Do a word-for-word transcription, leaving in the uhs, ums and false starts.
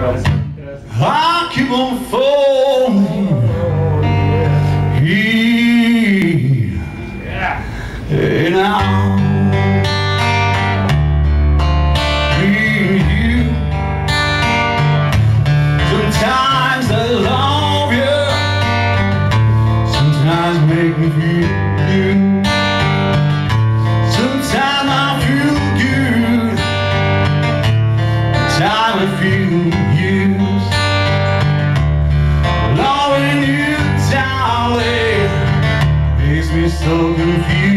I keep on falling here and now. Being you, sometimes I love you, sometimes make me feel good, sometimes I feel good, time I feel used. Loving you, darling, makes me so confused.